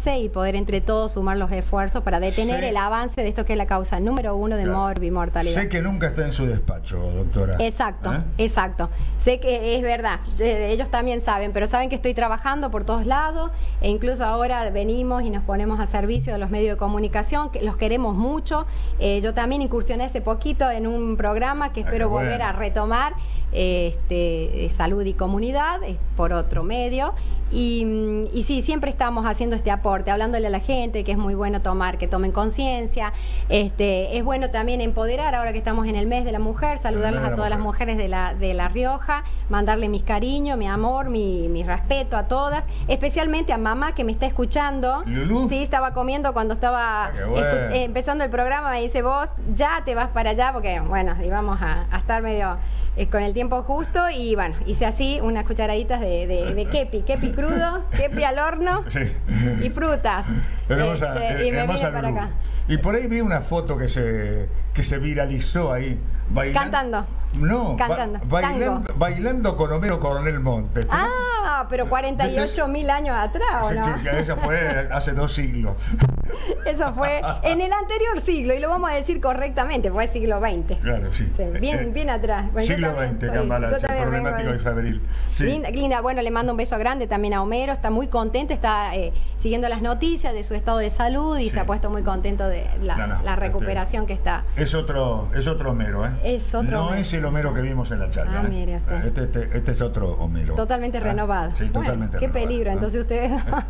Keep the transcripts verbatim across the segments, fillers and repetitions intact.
avance y poder entre todos sumar los esfuerzos para detener sí. el avance de esto que es la causa número uno de claro. morbimortalidad. Sé que nunca está en su despacho, doctora. Exacto, ¿Eh? exacto. Sé que es verdad, eh, ellos también saben, pero saben que estoy trabajando por todos lados e incluso ahora venimos y nos ponemos a servicio de los medios de comunicación, que los queremos mucho. Eh, yo también incursioné hace poquito en un programa que espero ah, volver bueno. a retomar, eh, este, Salud y Comunidad, eh, por otro medio. Y, y sí, siempre estamos haciendo este aporte, hablándole a la gente que es muy bueno tomar, que tomen conciencia. Este, es bueno también empoderar, ahora que estamos en el mes de la mujer, saludarlas a todas las mujeres de la, de La Rioja, mandarle mis cariños, mi amor, mi, mi respeto a todas, especialmente a mamá que me está escuchando. ¿Lulú? Sí, estaba comiendo cuando estaba bueno. eh, empezando el programa, me dice, vos ya te vas para allá, porque bueno, íbamos a, a estar medio eh, con el tiempo justo, y bueno, hice así unas cucharaditas de, de, de kepi, kepi crudo, kepi al horno sí. y frutas. Hermosa, este, y me vine para acá. Y por ahí vi una foto que se, que se viralizó ahí. Bailando. Cantando. No, Cantando. Ba bailando, bailando con Homero Coronel Montes. Ah, pero cuarenta y ocho mil años atrás, ¿o no? Sí, eso fue hace dos siglos. Eso fue en el anterior siglo, y lo vamos a decir correctamente, fue siglo veinte. Claro, sí. sí bien, eh, bien atrás. Bueno, siglo veinte, Cambala, problemático y febril. Sí. Linda, linda, bueno, le mando un beso grande también a Homero, está muy contenta, está eh, siguiendo las noticias de su estado de salud y sí. se ha puesto muy contento de la, no, no, la recuperación este, que está. Es otro, es otro Homero, ¿eh? Es otro No Homero. Es el Homero que vimos en la charla. Ah, mire usted. Este, este, este es otro Homero. Totalmente ¿Ah? renovado. Sí, bueno, totalmente qué renovado. peligro, ¿Ah? entonces ustedes...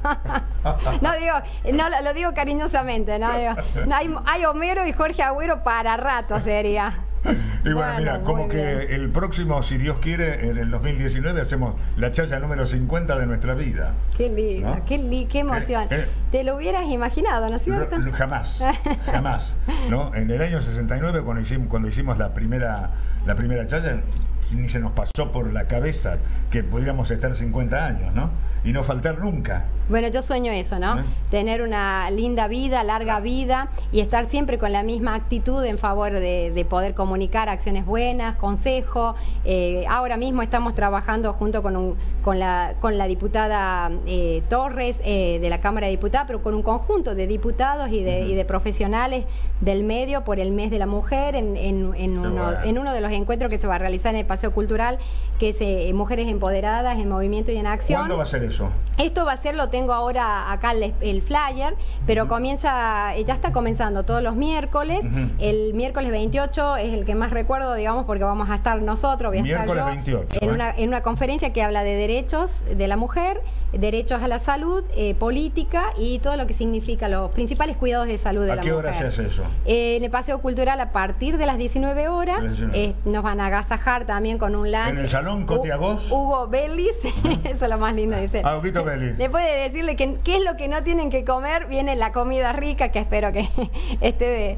no digo, no lo, lo digo cariñosamente, no digo, no, hay, hay Homero y Jorge Agüero para rato sería. Y bueno, bueno, mira, como que bien. el próximo, si Dios quiere, en el dos mil diecinueve hacemos la charla número cincuenta de nuestra vida. Qué lindo, ¿no? qué, li qué emoción. Eh, eh, Te lo hubieras imaginado, ¿no es cierto? Jamás, jamás. ¿No? En el año sesenta y nueve, cuando hicimos, cuando hicimos la primera, la primera charla, ni se nos pasó por la cabeza que pudiéramos estar cincuenta años, ¿no? Y no faltar nunca. Bueno, yo sueño eso, ¿no? ¿Eh? Tener una linda vida, larga vida, y estar siempre con la misma actitud en favor de, de poder comunicar acciones buenas, consejos. Eh, ahora mismo estamos trabajando junto con, un, con, la, con la diputada eh, Torres eh, de la Cámara de Diputados, pero con un conjunto de diputados y de, uh-huh. y de profesionales del medio por el mes de la mujer en, en, en, uno, bueno. en uno de los encuentros que se va a realizar en el Paseo Cultural, que es eh, Mujeres Empoderadas en Movimiento y en Acción. ¿Cuándo va a ser eso? Esto va a ser, lo tengo ahora acá el, el flyer, pero uh-huh. comienza, ya está comenzando todos los miércoles. Uh-huh. El miércoles veintiocho es el que más recuerdo, digamos, porque vamos a estar nosotros, voy a miércoles estar yo veintiocho, en, ¿eh? una, en una conferencia que habla de derechos de la mujer, derechos a la salud, eh, política y todo lo que significa los principales cuidados de salud de la mujer. ¿A qué hora se hace eso? Eh, en el Paseo Cultural a partir de las diecinueve horas. Eh, nos van a agasajar también con un lunch. ¿En el salón Coti Agos? Hugo Bellis, uh-huh. eso es lo más lindo de decir. Ah, Huguito Bellis. Después de decirle que qué es lo que no tienen que comer, viene la comida rica, que espero que esté de,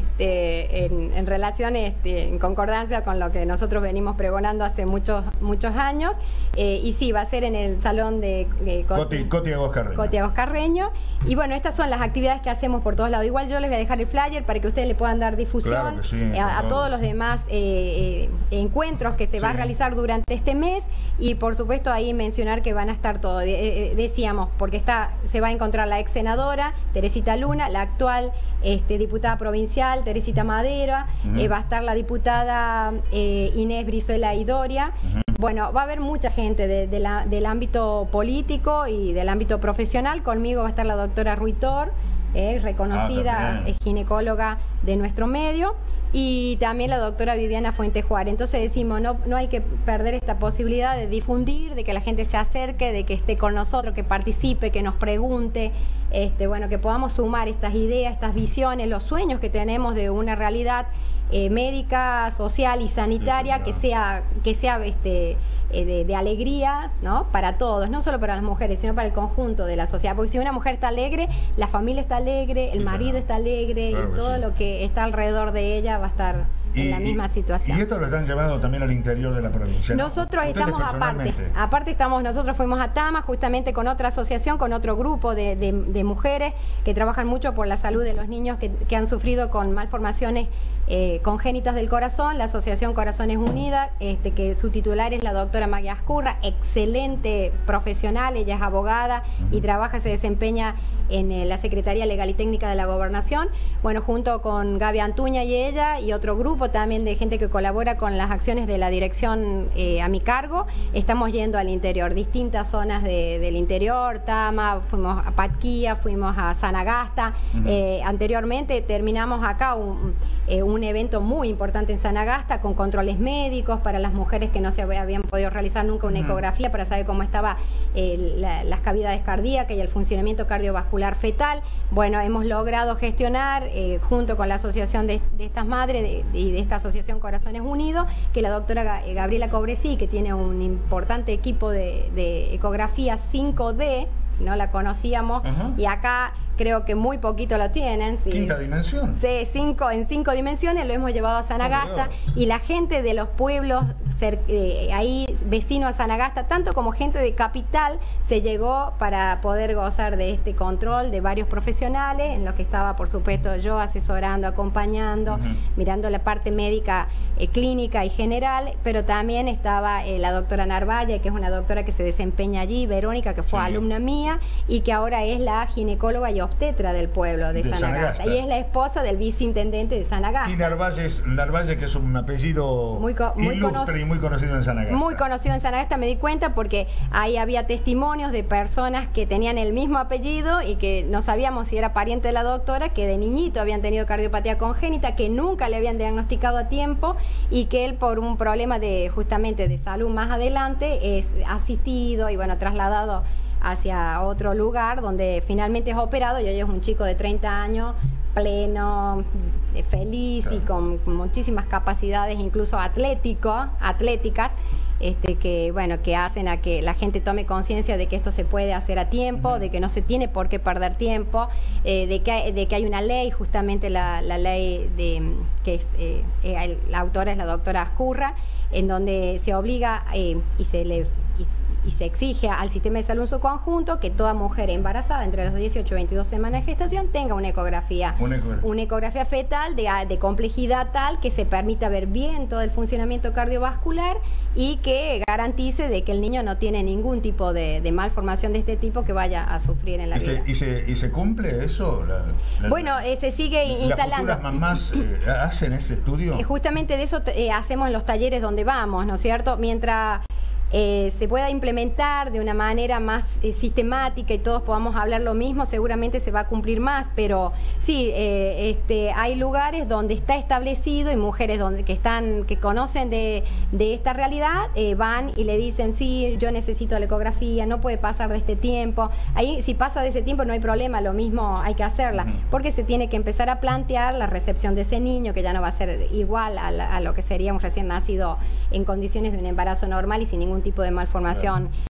este, en, en relación, este, en concordancia con lo que nosotros venimos pregonando hace muchos, muchos años. Eh, y sí, va a ser en el salón de eh, Coti, Coti Agos Carreño. Coti Agos Carreño. Y bueno, estas son las actividades que hacemos por todos lados. Igual yo les voy a dejar el flyer para que ustedes le puedan dar difusión claro que sí, a, a todos los demás eh, eh, encuentros que se sí. va a realizar durante este mes. Y por supuesto ahí mencionar que van a estar todos, eh, eh, decíamos, porque está, se va a encontrar la ex senadora Teresita Luna, la actual este, diputada provincial Teresita Madera, uh-huh. eh, va a estar la diputada eh, Inés Brizuela Idoria. Uh-huh. Bueno, va a haber mucha gente de, de la, del ámbito político y del ámbito profesional. Conmigo va a estar la doctora Ruitor, eh, reconocida ah, ginecóloga de nuestro medio, y también la doctora Viviana Fuente Juárez. Entonces decimos, no, no hay que perder esta posibilidad de difundir, de que la gente se acerque, de que esté con nosotros, que participe, que nos pregunte, este, bueno, que podamos sumar estas ideas, estas visiones, los sueños que tenemos de una realidad eh, médica, social y sanitaria sí, claro. que sea, que sea este, eh, de, de alegría, ¿no? Para todos, no solo para las mujeres, sino para el conjunto de la sociedad. Porque si una mujer está alegre, la familia está alegre, el sí, marido claro. está alegre, claro y todo sí. lo que está alrededor de ella va a estar y, en la misma situación. Y esto lo están llevando también al interior de la provincia, ¿no? Nosotros estamos aparte, aparte estamos, nosotros fuimos a Tama justamente con otra asociación, con otro grupo de, de, de mujeres que trabajan mucho por la salud de los niños que, que han sufrido con malformaciones eh, congénitas del corazón, la Asociación Corazones Unidas, este, que su titular es la doctora Magia Ascurra, excelente profesional, ella es abogada uh-huh. y trabaja, se desempeña en eh, la Secretaría Legal y Técnica de la Gobernación, bueno, junto con Gaby Antuña y ella y otro grupo también de gente que colabora con las acciones de la dirección eh, a mi cargo, estamos yendo al interior, distintas zonas de, del interior, Tama, fuimos a Patquía, fuimos a Sanagasta, uh-huh. eh, anteriormente terminamos acá un, eh, un evento muy importante en Sanagasta con controles médicos para las mujeres que no se habían podido realizar nunca una uh-huh. ecografía para saber cómo estaba eh, la, las cavidades cardíacas y el funcionamiento cardiovascular fetal. Bueno, hemos logrado gestionar eh, junto con la asociación de, de estas madres de, y de esta asociación Corazones Unidos, que la doctora Gabriela Cobresí, que tiene un importante equipo de, de ecografía cinco D, no la conocíamos, uh-huh. y acá creo que muy poquito lo tienen. Sí, ¿Quinta dimensión? Sí, cinco, en cinco dimensiones lo hemos llevado a Sanagasta oh, y la gente de los pueblos ser, eh, ahí vecinos a Sanagasta, tanto como gente de capital, se llegó para poder gozar de este control de varios profesionales, en lo que estaba por supuesto yo asesorando, acompañando, uh-huh. mirando la parte médica, eh, clínica y general, pero también estaba eh, la doctora Narvalla, que es una doctora que se desempeña allí, Verónica, que fue sí. alumna mía y que ahora es la ginecóloga y obstetra del pueblo de, de Sanagasta. Sanagasta y es la esposa del viceintendente de Sanagasta. Y Narvalle, Narvalle que es un apellido muy, muy ilustre y muy conocido en Sanagasta. Muy conocido en Sanagasta, me di cuenta porque ahí había testimonios de personas que tenían el mismo apellido y que no sabíamos si era pariente de la doctora, que de niñito habían tenido cardiopatía congénita, que nunca le habían diagnosticado a tiempo y que él por un problema de justamente de salud más adelante es asistido y bueno, trasladado hacia otro lugar donde finalmente es operado y hoy es un chico de treinta años, pleno, feliz claro. y con muchísimas capacidades, incluso atlético, atléticas, este, que bueno, que hacen a que la gente tome conciencia de que esto se puede hacer a tiempo, uh-huh. de que no se tiene por qué perder tiempo, eh, de, que hay, de que hay una ley, justamente la, la ley de que es, eh, eh, la autora es la doctora Ascurra, en donde se obliga eh, y se le y, y se exige al sistema de salud en su conjunto que toda mujer embarazada entre las dieciocho y veintidós semanas de gestación tenga una ecografía, una ecografía, una ecografía fetal de, de complejidad tal que se permita ver bien todo el funcionamiento cardiovascular y que garantice de que el niño no tiene ningún tipo de, de malformación de este tipo que vaya a sufrir en la ¿Y vida. Se, y, se, ¿Y se cumple eso? La, la, bueno, eh, se sigue instalando. ¿Las mamás eh, hacen ese estudio? Eh, justamente de eso eh, hacemos en los talleres donde vamos, ¿no es cierto? Mientras Eh, se pueda implementar de una manera más eh, sistemática y todos podamos hablar lo mismo, seguramente se va a cumplir más, pero sí, eh, este, hay lugares donde está establecido y mujeres donde, que están que conocen de, de esta realidad, eh, van y le dicen, sí, yo necesito la ecografía, no puede pasar de este tiempo. Ahí, si pasa de ese tiempo no hay problema, lo mismo hay que hacerla, porque se tiene que empezar a plantear la recepción de ese niño, que ya no va a ser igual a, la, a lo que sería un recién nacido en condiciones de un embarazo normal y sin ningún tipo de malformación. Claro.